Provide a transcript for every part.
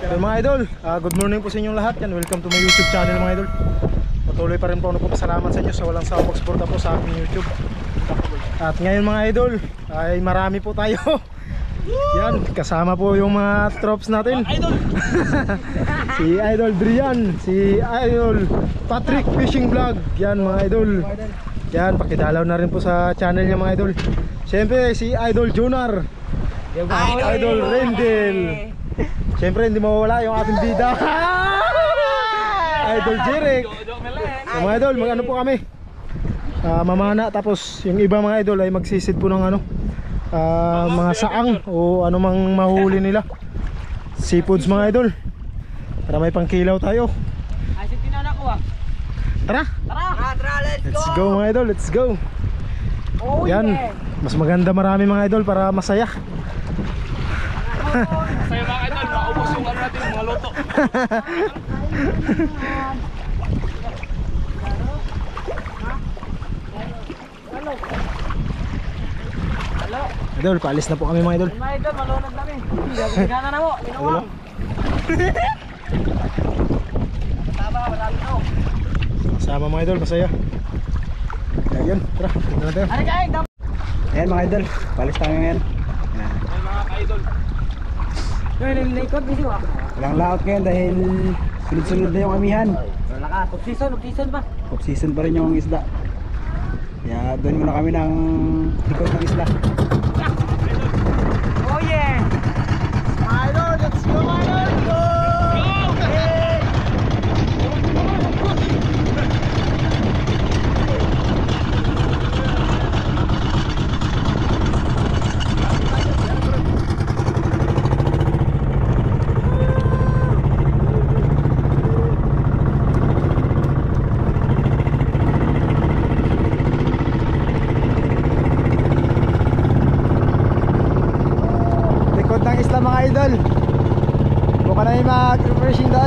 So, mga idol, good morning po sa inyong lahat. Yan, welcome to my YouTube channel mga idol. Patuloy pa rin po nagpapasalamat sa inyo sa walang sawang pagsuporta po sa aking YouTube. At ngayon mga idol, ay marami po tayo. Yan, kasama po yung mga tropes natin. Si Idol Drian, si Idol Patrick Fishing Vlog. Yan mga idol. Yan, pakidalaw na rin po sa channel niya mga idol. Siyempre si Idol Jonar, Idol Rendel. Siyempre hindi mawawala yung ating bida, Idol Jeric. So, mga idol, mag ano po kami, mamana, tapos yung iba mga idol ay magsisid po ng ano, mga saang o anumang mahuli nila, seafoods mga idol, para may pangkilaw tayo. Ay, si tinanak ko ah. Tara, let's go mga idol, let's go. Oh, yan, yeah. Mas maganda marami mga idol para masaya. Masaya mga idol, maubos yung ano natin, mga loto. Idol, paalis na po kami mga idol. Mga idol, malunod namin. Gana na mo, ginawang. Tama, malapit ako. Sama mga idol, masaya. Ayan, tara, tignan natin. Ano kain? Ayan mga idol, paalis tayo ngayon. Ay mga ka-idol. Yung naikot, busy wak. Walang laot ngayon dahil sunod-sunod na yung amihan. Wala ka, off-season pa. Off-season pa rin yung isda. Kaya doon muna kami ng likod ng isda. Oh yeah! Idol, let's go idol! Go! Ng isla mga idol, buka na yung mag-refreshing doon.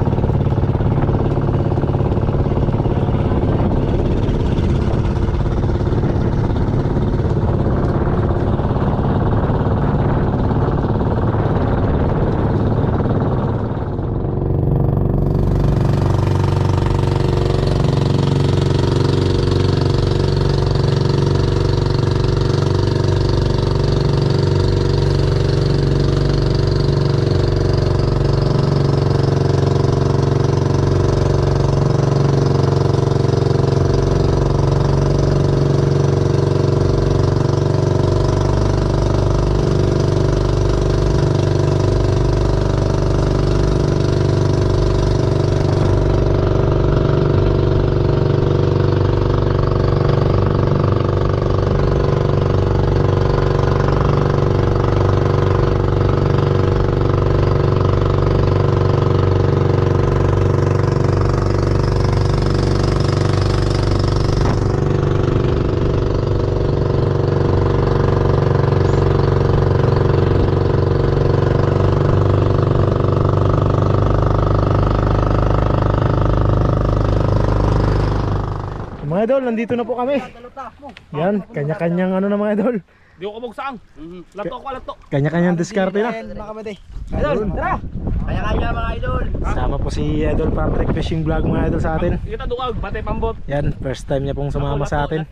Mga idol, nandito na po kami. Yan, kanya-kanyang ano na mga idol. Di ko kabugsaang. Lato ko, lato. Kanya-kanyang diskarte na. Idol, tara! Kaya-kaya mga idol. Sama po si Idol Patrick Fishing Vlog mga idol sa atin. Kita dukag, batay pambot. Yan, first time niya pong sumama sa atin.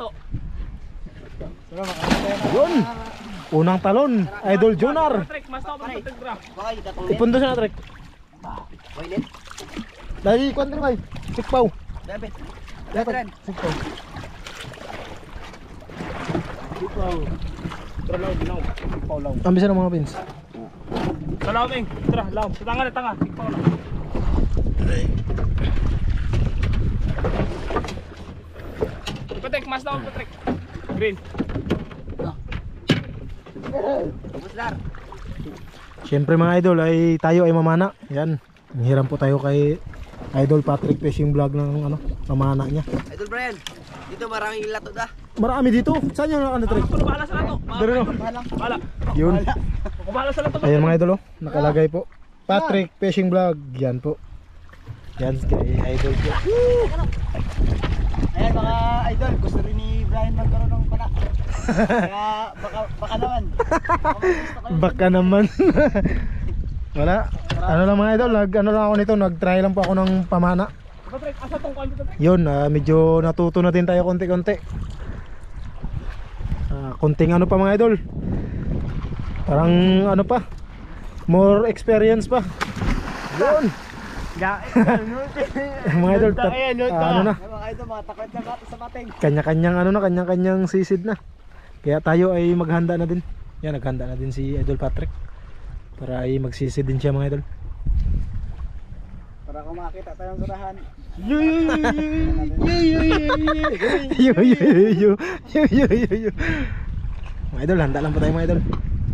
Yun! Unang talon, Idol Jonar. Patrick, mas tao pa sa tegra. Ipundo siya na Trek. Dali, kuwan rin kayo. Sikpaw. Dapat, sikpaw. Tara lang, ginaw. Sikpaw lang. Ambisa ng mga pins. Sa lawing, tara, law. Sa tanga na tanga. Sikpaw lang. Patrick, mas tao Patrick. Green. Siyempre mga idol, ay tayo ay mamana. Yan, hiram po tayo kay Idol Patrick Fishing Vlog ng ano, mamana niya. Idol Brian, dito maraming lato da. Marami dito. Saan yung ano Trek? Ako na bahala sa lato. Dito no. Bahala. Yun. Ako bahala sa lato. Ayan mga idol, oh, nakalagay po. Patrick Fishing Vlog. Yan po. Yan kay Idol po. Ayan mga idol, gusto rin ni Brian magkaroon ng pana. Kaya baka naman. Baka naman. Wala. Ano lang mga idol, ano lang ako nito, nag-try lang po ako ng pamana. Patrick, asa tong kwan dito, Patrick? Yun, medyo natuto na din tayo konti-konti. Konting ano pa mga idol. Parang ano pa, more experience pa. Yun. Mga idol, ano na, Mga idol, mga takot na sa mating. kanya-kanyang ano na, kanya-kanyang sisid na. Kaya tayo ay maghanda na din. Yan, naghanda na din si Idol Patrick para ay magsisid din siya mga idol. Para kung makakita tayong surahan. Yo yo yo yo yo yo yo. Mga idol, handa lang po tayo mga idol.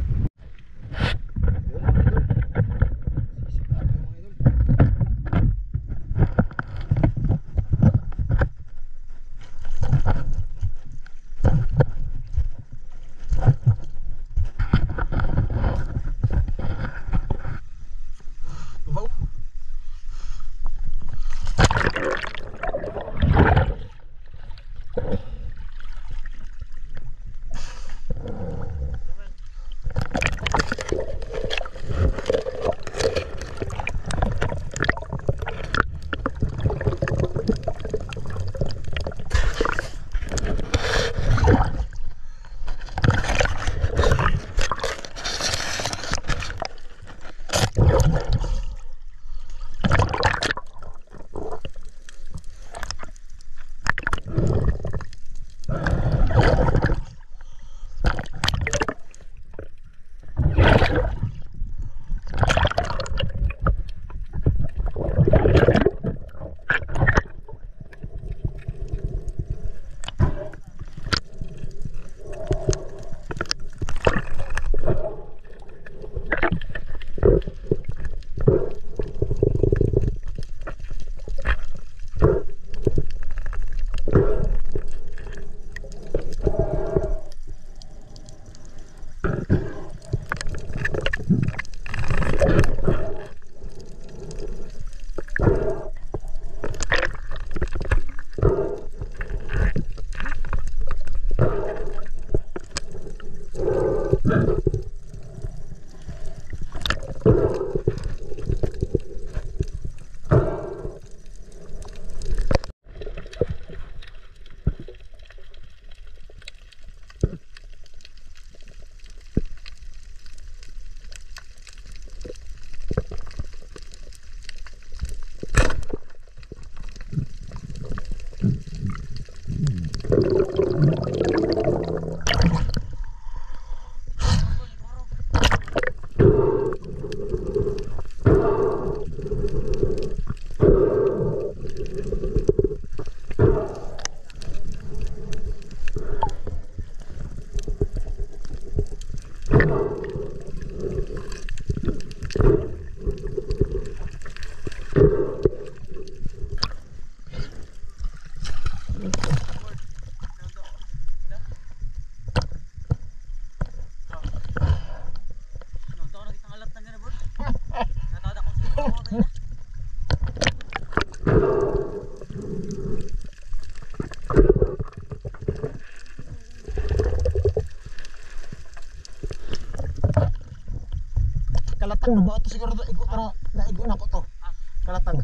Kalatang ba ito siguro igo pero naigo na ko to. Kalatang.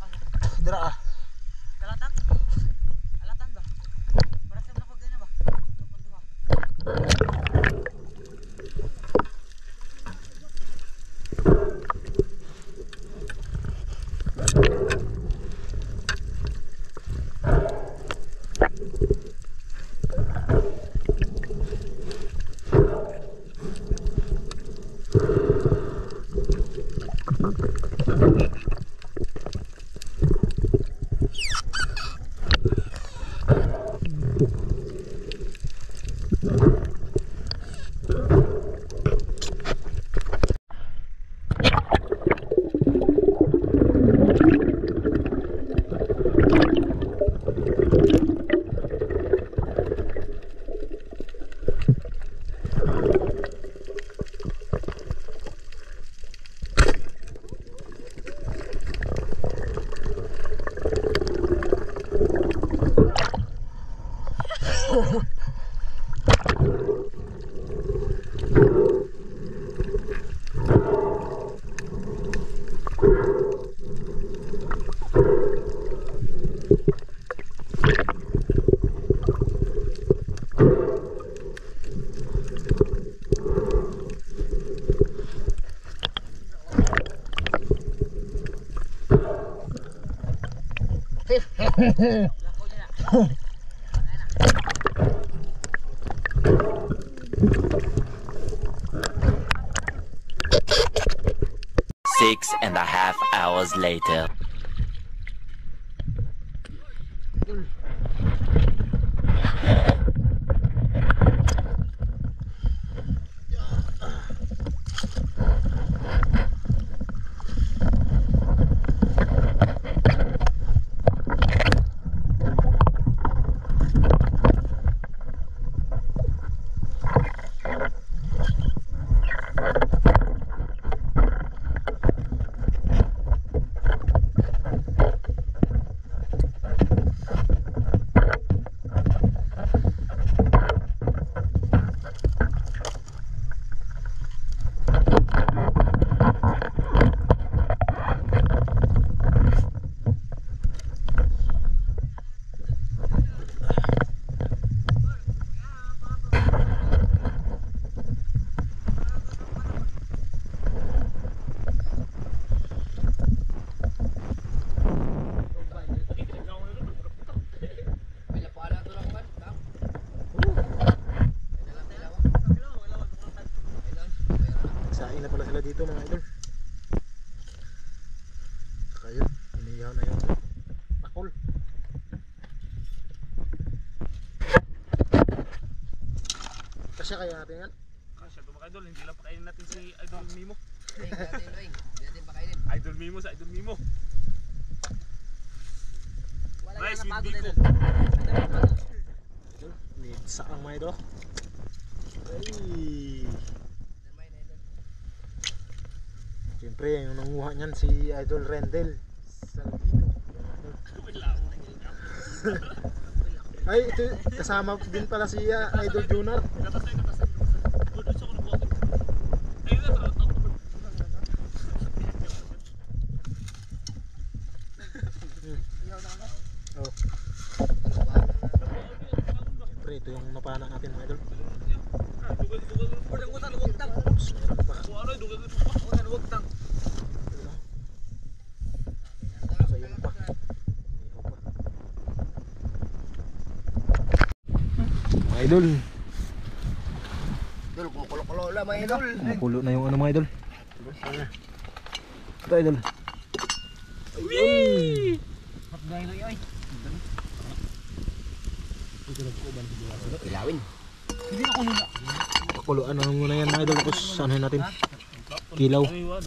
Dira ah. Kalatan? Kalatan ba? Para sa mga ganyan ba? 6.5 hours later. Sain na pala sila dito mga idol. Kaya iniyaw na yung takol. Kasya kaya natin yan? Kasya to mga idol, hindi lang pakainin natin si Idol Mimo. Hindi natin pakainin. Idol Mimo sa Idol Mimo. Wala Nice, yung napagod Biko. idol. Need saang mga idol. Ay. Siyempre yung nanguha niyan si Idol Rendel Saldido. Ay ito kasama din pala si Idol Junar. Oh. Siyempre ito yung napana natin mga idol. Tapos meron pa. So yun pa. Ihaw pa. Mga idol, Idol, kumukulo-kulo lang mga idol. kumukulo na yung ano mga idol. Ito idol. Ayun. Ilawin. Pakuluan na muna yan mga idol. Tapos ano natin? Kilaw.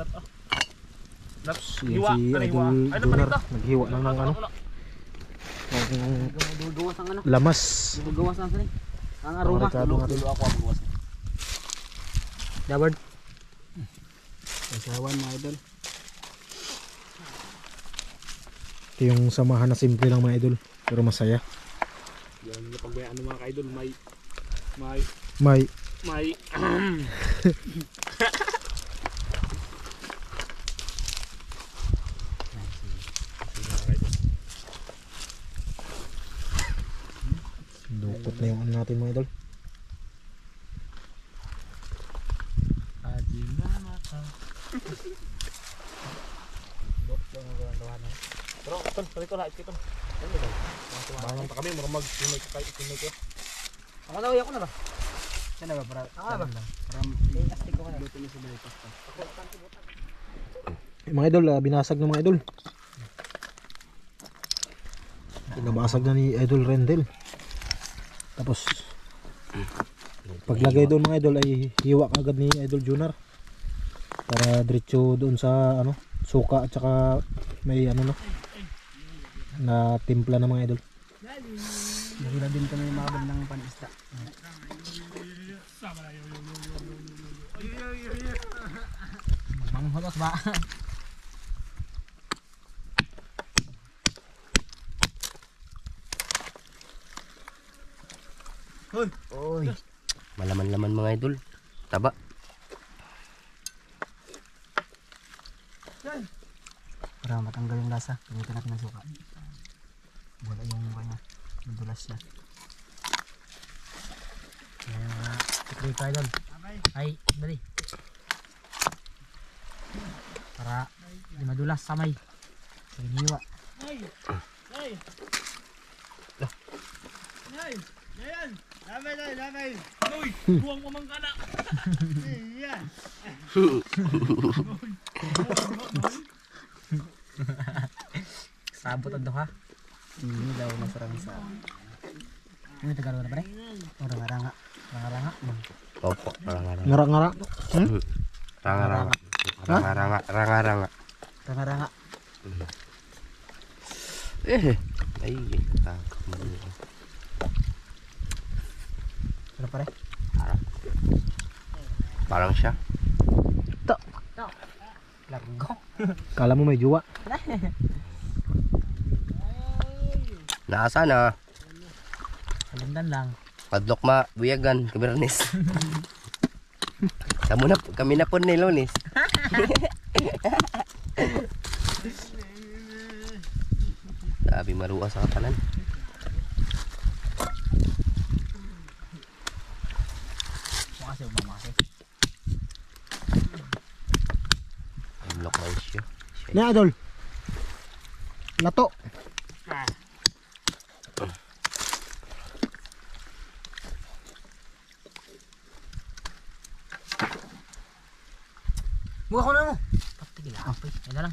Naps, Yan hiwa, si ano, hiwa? Idol Ay, Junar. napanita. Naghiwa na ng ano. Ng Duduwas ang ano. lamas. Duduwas ang sini. Ang aroma. Rekado natin. Dulo ako ang duwas. Dabard. Kasawan mga idol. Ito yung samahan na simple lang mga idol. Pero masaya. Yan, napagbayaan ng mga ka-idol, may Dukot na yung ano natin mga idol. Pero, ito na, ito. Bangan pa kami, marang mag-tunay ka kahit itunay ko. Ako daw ako na ba? Sana ba para? Ako na ba? Para astig ko na. Luto niyo sa balik pasta. Mga idol, binasag ng mga idol. Pinabasag na ni Idol Rendel. Tapos paglagay doon mga idol ay hiwa agad ni Idol Junar. Para diretso doon sa ano, suka at saka may ano no na timpla ng mga idol. Mahila din kami mabal ng panisda. Magmanghotos ba? Oy. Malaman-laman mga idol. Taba. Para matanggal yung lasa, gamitin natin ng suka. Wala yung mukha niya. Madulas siya. Tikri tayo doon. Ay, dali. Para di madulas samay. Hiniwa. Buang mo mang kana. Sabot ang duha. Ini daw masarang sa. Ini Tagalog na ba rin? Ranga-ranga. Ranga-ranga. Opo, ranga-ranga. Ngara-ngara. Ranga-ranga. Ranga-ranga. Ranga-ranga. Ranga-ranga. Ay, takot mo. Ano pare? Parang siya. Largo. Kala mo may juwa. Naasa na. Kalindan lang. Padlok ma, buyagan, kabernis. Kami na po ni Lunis. Sabi maruwa sa kapanan. Makasih umamakasih. Padlok man siya. Ni idol. Lato. Buka ko na mo. Patigil apay. Yan na lang.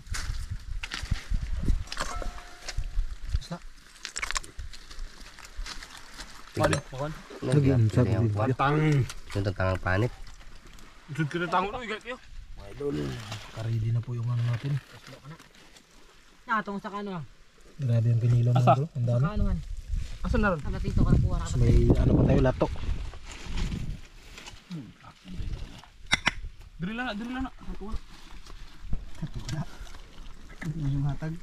Tigla. Nag-iinsap, di ba? Pantang. Yung tantangang panit. Sud kita tango na igay kayo. Karidi na po yung ano natin. Nakatong sa kano ah. Grabe ang pinilo mo idol. Ang dami. Sa kanuhan. Asan na ron? Ang gatito ka kuha na Tapos may ano pa tayo, lato. Diri lang na. Ako. yung hatag.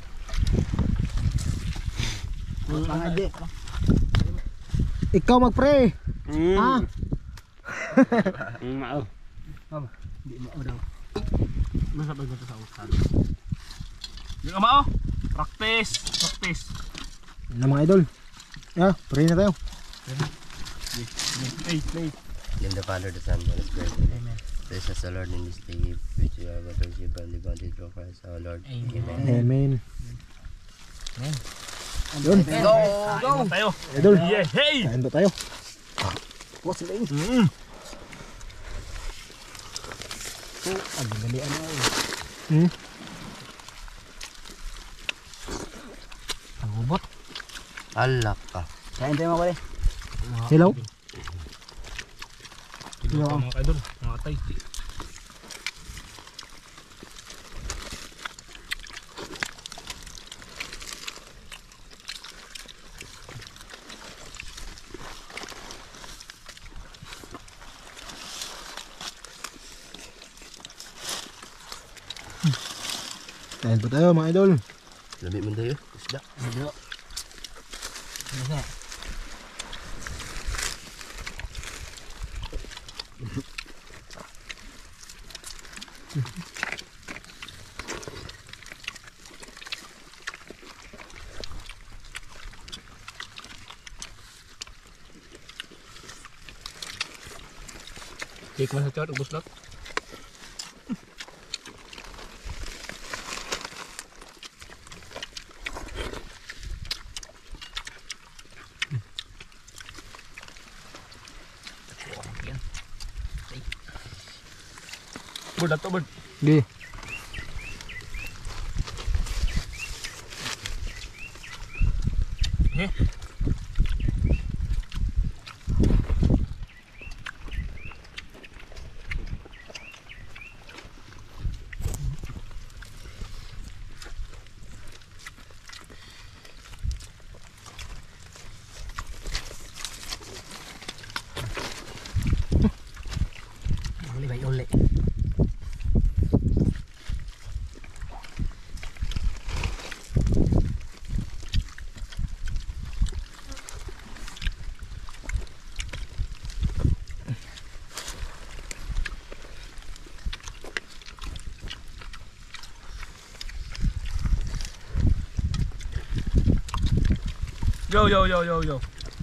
Mga di. Ikaw mag-pray. Ah. Mao. Di mo daw. Masa ba sa usan? Yung ama oh. Practice. Na mga idol. Yeah, pray na tayo. Play. In the Father, the Son, and the Spirit. Amen. Bless us, the Lord, in this day, which you have worship and the bounty through Christ our Lord. Amen. Amen. Amen. Yun. Go. Tayo. Idol. Yeah, hey. Kain ba tayo? What's the name? Ang gali ano ay. Ang ubot. Alak ka. Kain tayo mga pare. Hello? Mga idol, mga tay. Kain ba tayo mga idol? Labi mo tayo. Isda. Ano siya? Cake man sa chat, ubos lang. Bird, ato bird. Gi. Eh? Uli ba uli? Yo.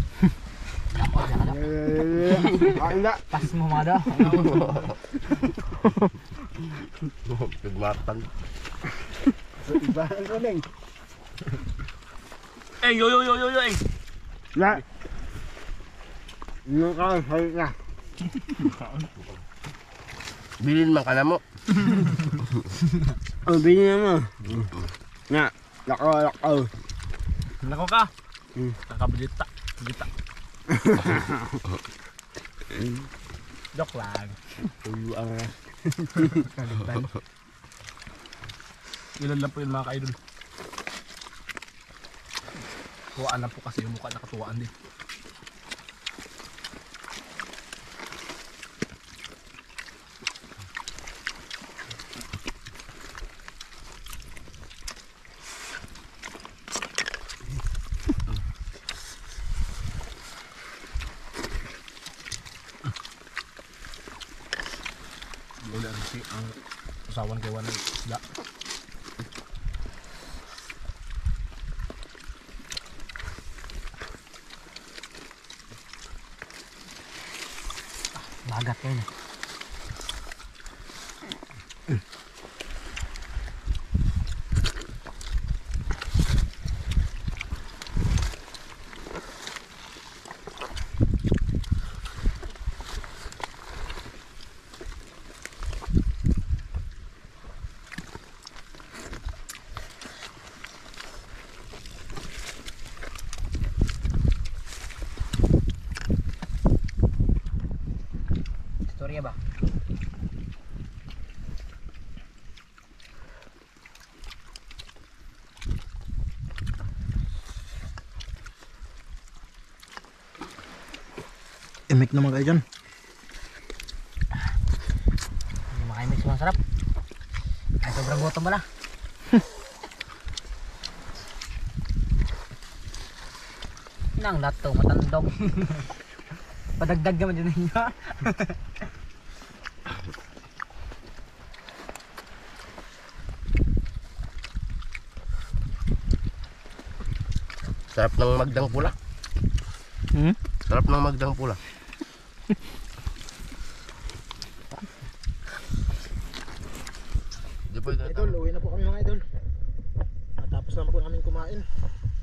Pas mo mga daw. Pagmatan. Iba ang kuning. Yo, yo, yo, yo, yo, Na. Yung ka, hayop na. Bilin man ka na mo. Ang bini na mo. Na. Lakaw. Nako ka. Nakabulita. Bulita. Joke lang. Tuyuan na. Ilan lang po yun mga ka-idol. Tuwaan lang po kasi yung mukha nakatuwaan din. Wala rin si ang usawan kay Wanay isda. Bagat kayo na. Storya ba? Imik naman kayo dyan. Hindi makaimik sa masarap. Ay, sobrang gutom mo na. Nang lato, matandog. Padagdag naman dyan ninyo. Sarap ng magdang pula. Sarap ng magdang pula. Di po ito. Idol, uwi na po kami mga idol. Natapos lang po namin kumain.